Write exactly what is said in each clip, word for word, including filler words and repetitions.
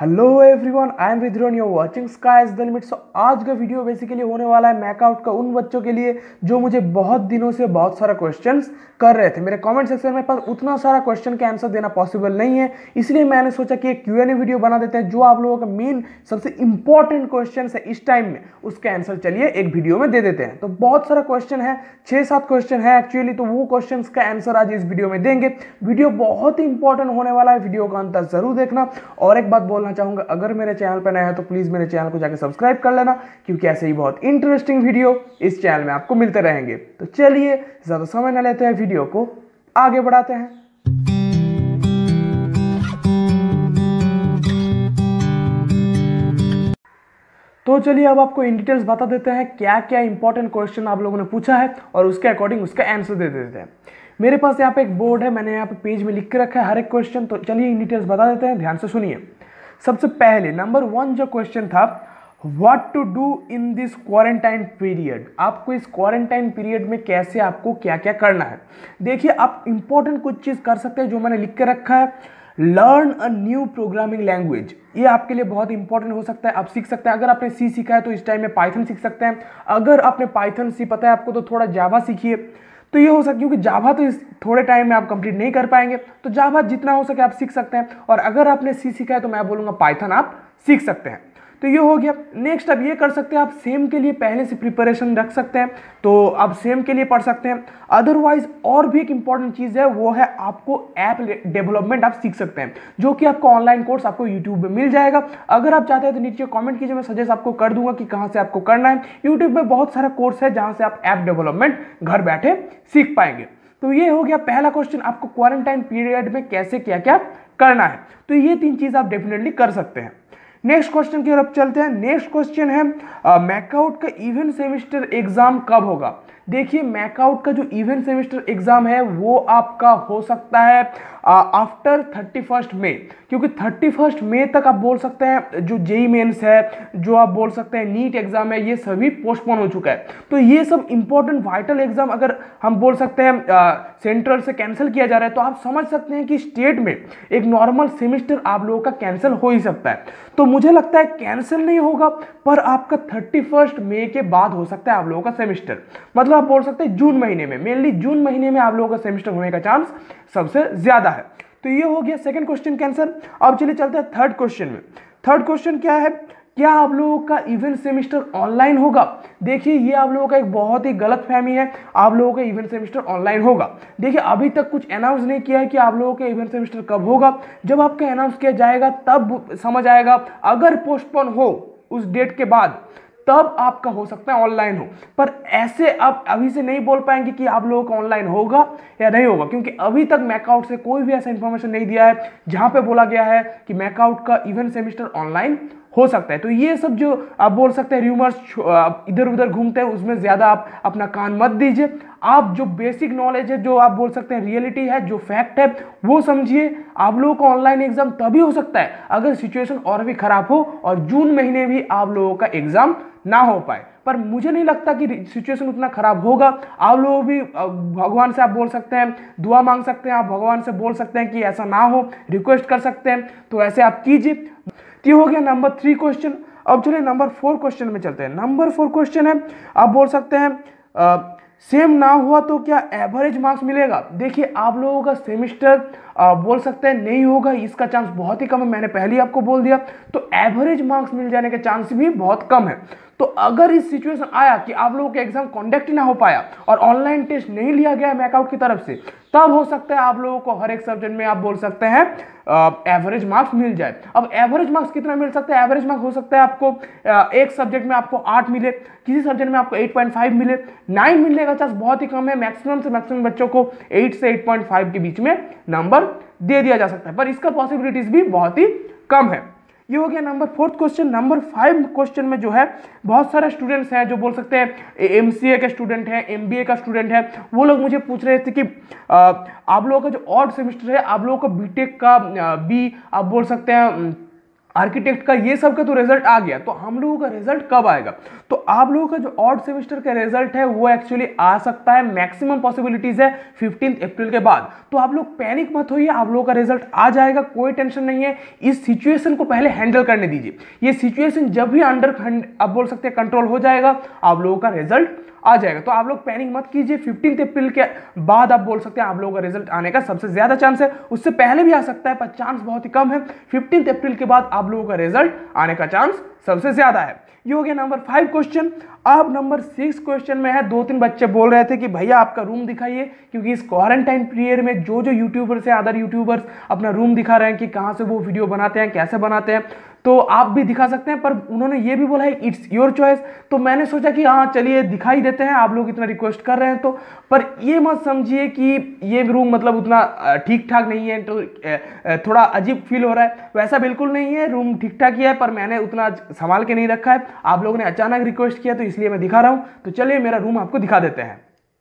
Hello everyone, I am रिद्रोन, you watching sky is the limit. So आज का video basically होने वाला है मैकआउट का उन बच्चों के लिए जो मुझे बहुत दिनों से बहुत सारा क्वेश्चंस कर रहे थे। मेरे कमेंट सेक्शन में पास उतना सारा क्वेश्चन का आंसर देना पॉसिबल नहीं है, इसलिए मैंने सोचा कि एक क्यू एन ए वीडियो बना देते हैं। जो आप लोगों का मेन सबसे इंपॉर्टेंट क्वेश्चन है इस टाइम में, उसके आंसर चलिए एक वीडियो में दे देते हैं। तो बहुत सारा क्वेश्चन है, छः सात क्वेश्चन है एक्चुअली, तो वो क्वेश्चन का आंसर आज इस वीडियो में देंगे। वीडियो बहुत ही इंपॉर्टेंट होने वाला है, वीडियो का अंत जरूर देखना। और एक बात बोलना चाहूंगा, अगर मेरे चैनल पर नया है तो प्लीज मेरे चैनल को जाकर सब्सक्राइब कर लेना, क्योंकि ऐसे ही बहुत इंटरेस्टिंग वीडियो इस चैनल में आपको मिलते रहेंगे। तो चलिए ज्यादा समय न लेते हैं, वीडियो को आगे बढ़ाते हैं। तो चलिए अब आपको इन डिटेल्स बता देते हैं क्या क्या इंपॉर्टेंट क्वेश्चन आप लोगों ने पूछा है और उसके अकॉर्डिंग उसका आंसर दे देते हैं। मेरे पास यहाँ पे एक बोर्ड है, मैंने यहाँ पे पेज में लिख के रखा है हर एक क्वेश्चन। तो चलिए इन डिटेल्स बता देते हैं, ध्यान से सुनिए। सबसे पहले नंबर वन जो क्वेश्चन था, what to do in this quarantine period. आपको इस क्वारंटाइन पीरियड में कैसे आपको क्या क्या करना है। देखिए आप इंपॉर्टेंट कुछ चीज़ कर सकते हैं जो मैंने लिख के रखा है। Learn a new programming language, ये आपके लिए बहुत इंपॉर्टेंट हो सकता है। आप सीख सकते हैं, अगर आपने सी सीखा है तो इस टाइम में पाइथन सीख सकते हैं। अगर आपने पाइथन सी पता है आपको तो थोड़ा जावा सीखिए। तो ये हो सकता है, क्योंकि जावा तो इस थोड़े टाइम में आप कंप्लीट नहीं कर पाएंगे, तो जावा जितना हो सके आप सीख सकते हैं। और अगर आपने सी सीखा है तो मैं बोलूँगा पाइथन आप सीख सकते हैं। तो ये हो गया। नेक्स्ट आप ये कर सकते हैं, आप सेम के लिए पहले से प्रिपरेशन रख सकते हैं, तो आप सेम के लिए पढ़ सकते हैं। अदरवाइज और भी एक इंपॉर्टेंट चीज़ है, वो है आपको ऐप डेवलपमेंट आप सीख सकते हैं, जो कि आपको ऑनलाइन कोर्स आपको यूट्यूब पे मिल जाएगा। अगर आप चाहते हैं तो नीचे कमेंट कीजिए, मैं सजेस्ट आपको कर दूंगा कि कहाँ से आपको करना है। यूट्यूब पे बहुत सारा कोर्स है जहाँ से आप ऐप डेवलपमेंट घर बैठे सीख पाएंगे। तो ये हो गया पहला क्वेश्चन, आपको क्वारंटाइन पीरियड में कैसे क्या क्या करना है। तो ये तीन चीज़ आप डेफिनेटली कर सकते हैं। नेक्स्ट क्वेश्चन की तरफ चलते हैं। नेक्स्ट क्वेश्चन है, मैकआउट का इवेंट सेमेस्टर एग्जाम कब होगा। देखिए मैकआउट का जो इवेंट सेमेस्टर एग्जाम है वो आपका हो सकता है आफ्टर थर्टी फर्स्ट मे, क्योंकि थर्टी फर्स्ट मे तक आप बोल सकते हैं जो जेई मेंस है, जो आप बोल सकते हैं नीट एग्जाम है, ये सभी पोस्टपोन हो चुका है। तो ये सब इंपॉर्टेंट वाइटल एग्जाम अगर हम बोल सकते हैं सेंट्रल से कैंसिल किया जा रहा है, तो आप समझ सकते हैं कि स्टेट में एक नॉर्मल सेमेस्टर आप लोगों का कैंसिल हो ही सकता है। तो मुझे लगता है कैंसिल नहीं होगा, पर आपका थर्टी फर्स्ट मे के बाद हो सकता है आप लोगों का सेमेस्टर, मतलब आप बोल सकते हैं जून महीने में, मेनली जून महीने में आप लोगों का सेमेस्टर होने का चांस सबसे ज्यादा है। तो ये हो गया सेकंड क्वेश्चन कैंसर। अब चलिए चलते हैं थर्ड क्वेश्चन में। थर्ड क्वेश्चन क्या है, क्या आप लोगों का इवेंट सेमेस्टर ऑनलाइन होगा। देखिए ये आप लोगों का एक बहुत ही गलत फहमी है, आप लोगों का इवेंट सेमेस्टर ऑनलाइन होगा। देखिए अभी तक कुछ अनाउंस नहीं किया है कि आप लोगों का इवेंट सेमेस्टर कब होगा। जब आपका अनाउंस किया जाएगा तब समझ आएगा। अगर पोस्टपोन हो उस डेट के बाद तब आपका हो सकता है ऑनलाइन हो, पर ऐसे आप अभी से नहीं बोल पाएंगे कि आप लोगों का ऑनलाइन होगा या नहीं होगा, क्योंकि अभी तक मैकआउट से कोई भी ऐसा इंफॉर्मेशन नहीं दिया है जहां पे बोला गया है कि मैकआउट का इवेंट सेमेस्टर ऑनलाइन हो सकता है। तो ये सब जो आप बोल सकते हैं र्यूमर्स इधर उधर घूमते हैं, उसमें ज्यादा आप अपना कान मत दीजिए। आप जो बेसिक नॉलेज है, जो आप बोल सकते हैं रियलिटी है, जो फैक्ट है, वो समझिए। आप लोगों का ऑनलाइन एग्जाम तभी हो सकता है अगर सिचुएशन और भी खराब हो और जून महीने भी आप लोगों का एग्जाम ना हो पाए। पर मुझे नहीं लगता कि सिचुएशन उतना खराब होगा। आप लोग भी भगवान से आप बोल सकते हैं, दुआ मांग सकते हैं, आप भगवान से बोल सकते हैं कि ऐसा ना हो, रिक्वेस्ट कर सकते हैं, तो ऐसे आप कीजिए। ये हो गया नंबर थ्री क्वेश्चन। अब चलिए नंबर फोर क्वेश्चन में चलते हैं। नंबर फोर क्वेश्चन है, आप बोल सकते हैं आ, सेम ना हुआ तो क्या एवरेज मार्क्स मिलेगा। देखिए आप लोगों का सेमेस्टर बोल सकते हैं नहीं होगा, इसका चांस बहुत ही कम है, मैंने पहले ही आपको बोल दिया। तो एवरेज मार्क्स मिल जाने के चांस भी बहुत कम है। तो अगर इस सिचुएशन आया कि आप लोगों का एग्जाम कंडक्ट ही ना हो पाया और ऑनलाइन टेस्ट नहीं लिया गया मैकआउट की तरफ से, तब हो सकता है आप लोगों को हर एक सब्जेक्ट में आप बोल सकते हैं एवरेज मार्क्स मिल जाए। अब एवरेज मार्क्स कितना मिल सकता है, एवरेज मार्क्स हो सकता है आपको आ, एक सब्जेक्ट में आपको आठ मिले, किसी सब्जेक्ट में आपको एट पॉइंट फाइव मिले, नाइन मिलने का चांस बहुत ही कम है। मैक्सिमम से मैक्सिमम बच्चों को एट से एट पॉइंट फाइव के बीच में नंबर दे दिया जा सकता है, पर इसका पॉसिबिलिटीज भी बहुत ही कम है। ये हो गया number fourth question. Number five question में जो है, बहुत सारे स्टूडेंट्स हैं जो बोल सकते हैं एमसीए के स्टूडेंट हैं, एमबीए का स्टूडेंट है, वो लोग मुझे पूछ रहे थे कि आ, आप लोगों का जो ऑड सेमेस्टर है, आप लोगों का बीटेक का बी आप बोल सकते हैं आर्किटेक्ट का, ये सब का तो रिजल्ट आ गया, तो हम लोगों का रिजल्ट कब आएगा? तो आप लोगों का जो ऑड सेमेस्टर का रिजल्ट है वो एक्चुअली आ सकता है, मैक्सिमम पॉसिबिलिटीज है फिफ्टीन अप्रैल के बाद। तो आप लोग पैनिक मत होइए, आप लोगों का रिजल्ट आ जाएगा, कोई टेंशन नहीं है। इस सिचुएशन को पहले हैंडल करने दीजिए। ये सिचुएशन जब भी अंडर आप बोल सकते हैं कंट्रोल हो जाएगा, आप लोगों का रिजल्ट आ जाएगा। तो आप लोग पैनिक मत कीजिए, फिफ्टीन अप्रैल के बाद आप बोल सकते हैं आप लोगों का रिजल्ट आने का सबसे ज्यादा चांस है। उससे पहले भी आ सकता है पर चांस बहुत ही कम है। फिफ्टीन अप्रैल के बाद आप लोगों का रिजल्ट आने का चांस सबसे ज्यादा है। ये हो गया नंबर फाइव क्वेश्चन। अब नंबर सिक्स क्वेश्चन में है, दो तीन बच्चे बोल रहे थे कि भैया आपका रूम दिखाइए, क्योंकि इस क्वारंटाइन पीरियड में जो जो यूट्यूबर्स हैं, अदर यूट्यूबर्स अपना रूम दिखा रहे हैं कि कहाँ से वो वीडियो बनाते हैं, कैसे बनाते हैं, तो आप भी दिखा सकते हैं। पर उन्होंने ये भी बोला है इट्स योर चॉइस, तो मैंने सोचा कि हाँ चलिए दिखाई देते हैं, आप लोग इतना रिक्वेस्ट कर रहे हैं तो। पर ये मत समझिए कि ये रूम मतलब उतना ठीक ठाक नहीं है, तो थोड़ा अजीब फील हो रहा है, वैसा बिल्कुल नहीं है। रूम ठीक ठाक ही है, पर मैंने उतना संभाल के नहीं रखा है। आप लोगों ने अचानक रिक्वेस्ट किया तो इसलिए मैं दिखा रहा हूं। तो चलिए मेरा रूम आपको दिखा देते हैं।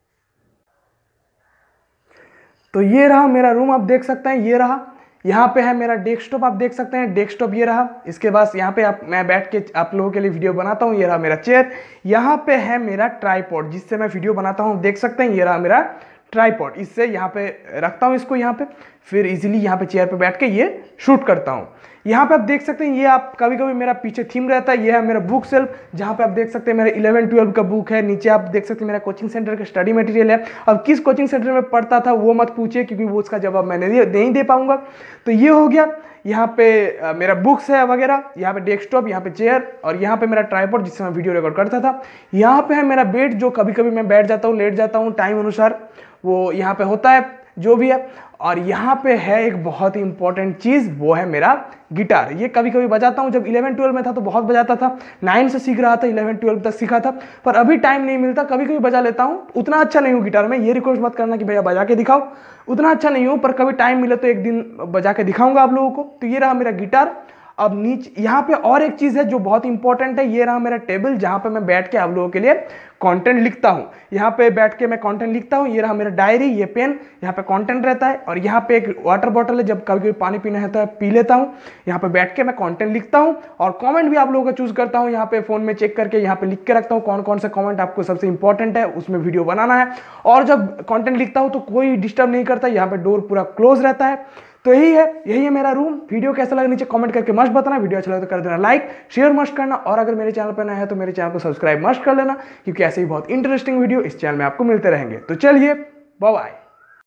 तो ये रहा मेरा रूम, आप देख सकते हैं, ये रहा। यहाँ पे है मेरा डेस्कटॉप, आप देख सकते हैं डेस्कटॉप ये रहा। इसके बाद यहाँ पे आप मैं बैठ के आप लोगों के लिए वीडियो बनाता हूँ। ये रहा मेरा चेयर। यहाँ पे है मेरा ट्राइपॉड जिससे मैं वीडियो बनाता हूँ, देख सकते हैं। ये रहा मेरा ट्राइपॉड, इससे यहाँ पे रखता हूँ इसको यहाँ पे, फिर इजीली यहाँ पे चेयर पे बैठ के ये शूट करता हूँ। यहाँ पे आप देख सकते हैं, ये आप कभी कभी मेरा पीछे थीम रहता है। ये है मेरा बुक सेल्फ, जहाँ पे आप देख सकते हैं मेरा इलेवन ट्वेल्व का बुक है। नीचे आप देख सकते हैं मेरा कोचिंग सेंटर का स्टडी मटेरियल है। अब किस कोचिंग सेंटर में पढ़ता था वो मत पूछिए, क्योंकि वो उसका जवाब मैं नहीं नहीं दे पाऊंगा। तो ये हो गया, यहाँ पे आ, मेरा बुक्स है वगैरह, यहाँ पे डेस्कटॉप, यहाँ पे चेयर, और यहाँ पे मेरा ट्राइपॉड जिससे मैं वीडियो रिकॉर्ड करता था। यहाँ पे है मेरा बेड, जो कभी कभी मैं बैठ जाता हूँ, लेट जाता हूँ टाइम अनुसार, वो यहाँ पे होता है जो भी है। और यहाँ पे है एक बहुत ही इंपॉर्टेंट चीज़, वो है मेरा गिटार। ये कभी कभी बजाता हूँ, जब इलेवन ट्वेल्व में था तो बहुत बजाता था, नाइन से सीख रहा था, इलेवन ट्वेल्व तक सीखा था, पर अभी टाइम नहीं मिलता। कभी कभी बजा लेता हूँ, उतना अच्छा नहीं हूँ गिटार में, ये रिक्वेस्ट मत करना कि भैया बजा के दिखाओ, उतना अच्छा नहीं हूँ, पर कभी टाइम मिले तो एक दिन बजा के दिखाऊंगा आप लोगों को। तो ये रहा मेरा गिटार। अब नीचे यहाँ पे और एक चीज़ है जो बहुत इंपॉर्टेंट है, ये रहा मेरा टेबल, जहाँ पे मैं बैठ के आप लोगों के लिए कंटेंट लिखता हूँ। यहाँ पे बैठ के मैं कंटेंट लिखता हूँ। ये रहा मेरा डायरी, ये पेन, यहाँ पे कंटेंट रहता है। और यहाँ पे एक वाटर बॉटल है, जब कभी कभी पानी पीना है तो पी लेता हूँ। यहाँ पे बैठ के मैं कंटेंट लिखता हूँ और कमेंट भी आप लोगों का चूज करता हूँ। यहाँ पे फोन में चेक करके यहाँ पे लिख के रखता हूँ कौन कौन से कमेंट आपको सबसे इंपॉर्टेंट है, उसमें वीडियो बनाना है। और जब कंटेंट लिखता हूँ तो कोई डिस्टर्ब नहीं करता, यहाँ पे डोर पूरा क्लोज रहता है। तो यही है यही है मेरा रूम। वीडियो कैसा लगा नीचे कमेंट करके मस्त बताना। वीडियो अच्छा लगे तो कर देना लाइक, शेयर मस्त करना, और अगर मेरे चैनल पर नया है तो मेरे चैनल को सब्सक्राइब मस्त कर लेना, क्योंकि ऐसे ही बहुत इंटरेस्टिंग वीडियो इस चैनल में आपको मिलते रहेंगे। तो चलिए बाय बाय।